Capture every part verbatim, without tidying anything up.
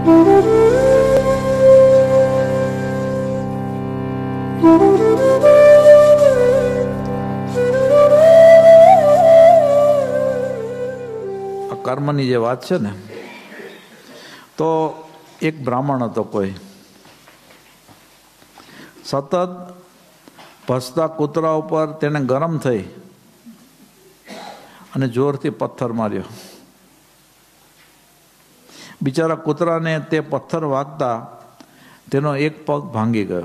કર્મની જે વાત છે ને, તો એક બ્રાહ્મણ હતો, કોઈ સતત ભસતા કૂતરા ઉપર તેને ગરમ થઈ અને જોરથી પથ્થર માર્યો. બિચારા કૂતરાને તે પથ્થર વાગતા તેનો એક પગ ભાંગી ગયો.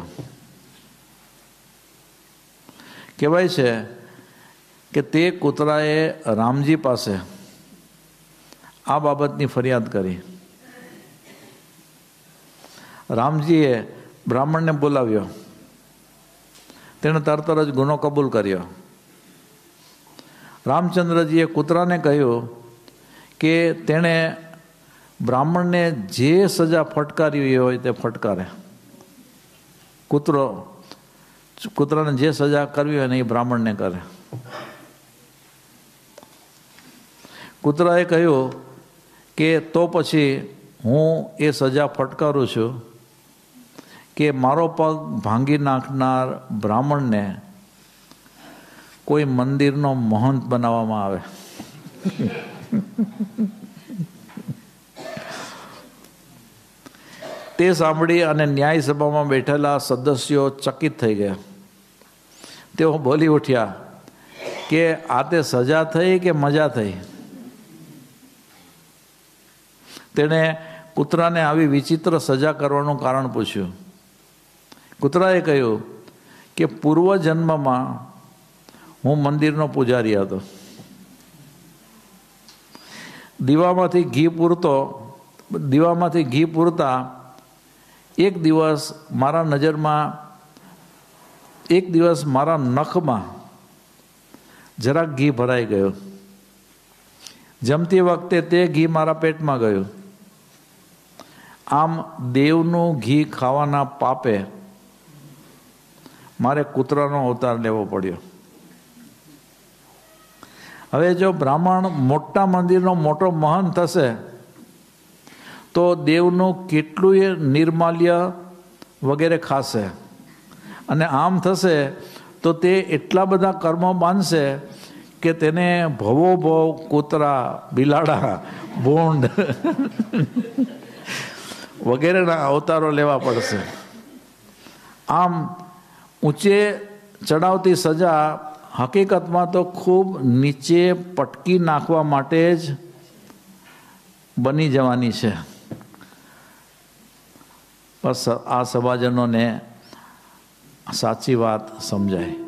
કહેવાય છે કે તે કૂતરાએ રામજી પાસે આ બાબતની ફરિયાદ કરી. રામજીએ બ્રાહ્મણને બોલાવ્યો. તેણે તરત જ ગુનો કબૂલ કર્યો. રામચંદ્રજીએ કૂતરાને કહ્યું કે તેણે બ્રાહ્મણને જે સજા ફટકારી હોય તે ફટકારે. કૂતરો કૂતરાને જે સજા કરવી હોય ને એ બ્રાહ્મણને કરે. કૂતરાએ કહ્યું કે તો પછી હું એ સજા ફટકારું છું કે મારો પગ ભાંગી નાખનાર બ્રાહ્મણને કોઈ મંદિરનો મહંત બનાવવામાં આવે. તે સાંભળી અને ન્યાય સભામાં બેઠેલા સદસ્યો ચકિત થઈ ગયા. તેઓ બોલી ઉઠ્યા કે આ તે સજા થઈ કે મજા થઈ. તેણે કૂતરાને આવી વિચિત્ર સજા કરવાનું કારણ પૂછ્યું. કૂતરાએ કહ્યું કે પૂર્વ જન્મમાં હું મંદિરનો પૂજારી હતો. દીવામાંથી ઘી પૂરતો દીવામાંથી ઘી પૂરતા એક દિવસ મારા નજરમાં એક દિવસ મારા નખમાં જરાક ઘી ભરાઈ ગયો. જમતી વખતે તે ઘી મારા પેટમાં ગયું. આમ દેવનું ઘી ખાવાના પાપે મારે કૂતરાનો અવતાર લેવો પડ્યો. હવે જો બ્રાહ્મણ મોટા મંદિરનો મોટો મહંત થશે તો દેવનું કેટલુંય નિર્માલ્ય વગેરે ખાશે, અને આમ થશે તો તે એટલા બધા કર્મો બાંધશે કે તેને ભવો ભવ કૂતરા, બિલાડા, ભૂંડ વગેરેના અવતારો લેવા પડશે. આમ ઊંચે ચડાવતી સજા હકીકતમાં તો ખૂબ નીચે પટકી નાખવા માટે જ બની જવાની છે. બસ આ સભાજનોને સાચી વાત સમજાય.